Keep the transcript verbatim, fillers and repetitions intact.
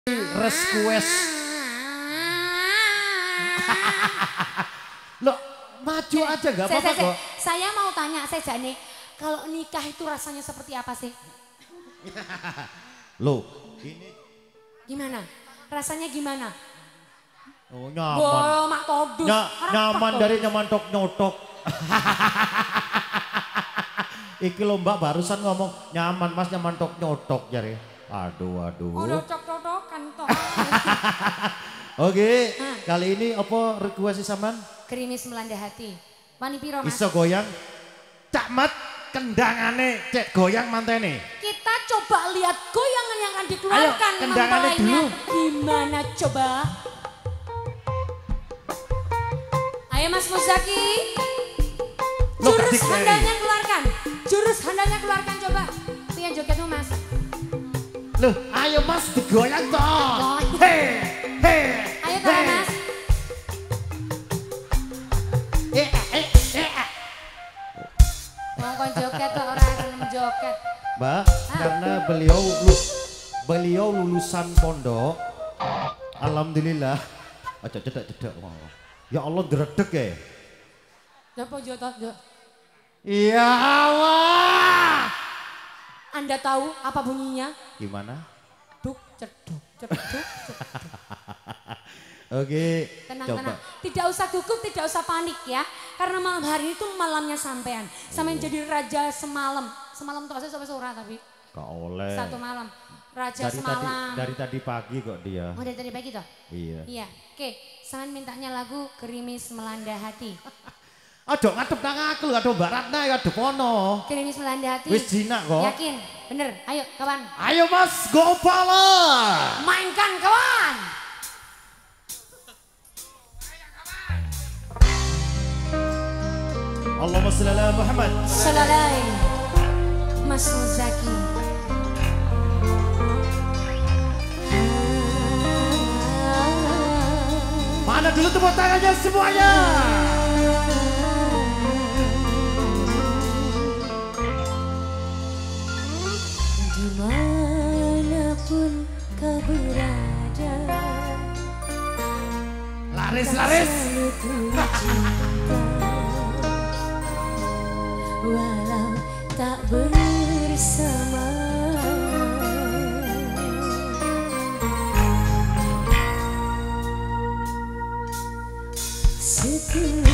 Request. Loh, maju aja gak apa-apa kok. Saya mau tanya, saya Jane, kalau nikah itu rasanya seperti apa sih? Loh, ini gimana? Rasanya gimana? Oh, nyaman. Boh, mak todus. Ny nyaman dari nyaman tok nyotok. Iki lho Mbak barusan ngomong nyaman Mas nyaman tok nyotok jare. Aduh aduh. Udah cok-cokan toh. Oke, nah, kali ini apa request sampean? Gerimis melanda hati. Wani piro Mas? Iso goyang. Cak Mat kendangane cek goyang mantene. Kita coba lihat goyangan yang akan dikeluarkan. Ayo, kendangane dulu. Gimana coba? Ayo Mas Muzaki. Jurus handanya keluarkan. Jurus handanya keluarkan coba. Piye jogetmu Mas? Loh, ayo Mas digoyang toh. Hei, hei. Ayo toh Mas. Eh, eh, eh. Wong kon joget kok ora gelem joget. Mbak, ah, karena beliau lu, beliau lulusan pondok. Alhamdulillah. Aja cedak-cedak. Ya Allah dredeg ya. Apa jotot, Jo? Ya Allah. Anda tahu apa bunyinya? Gimana? Duk, ceduk, ceduk, ceduk. Oke, tenang, coba. tenang. Tidak usah gugup, tidak usah panik ya. Karena malam hari itu malamnya sampean. Sampean oh, jadi raja semalam. Semalam tuh saya sampai sore tapi. Gak oleh. Satu malam. Raja dari semalam. Tadi, dari tadi pagi kok dia. Oh dari tadi pagi toh? Iya. Iya. Oke, sampean mintanya lagu Gerimis Melanda Hati. Aduh ngadep nang aku, aduh Mbak Ratna ya adep ono. Gerimis Melanda Hati. Wis jinak kok. Yakin? Bener. Ayo kawan. Ayo Mas, go power. Mainkan kawan. Allahumma shalli ala Muhammad. Salalai Mas Muzaki. Mana dulu tepuk tangannya semuanya. Dimanapun kau berada, laris laris. Walau tak bersama, setelah